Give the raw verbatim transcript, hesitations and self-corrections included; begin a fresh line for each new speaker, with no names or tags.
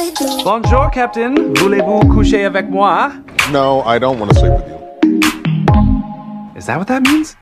Bonjour, Captain. Voulez-vous coucher avec moi?
No, I don't want to sleep with you.
Is that what that means?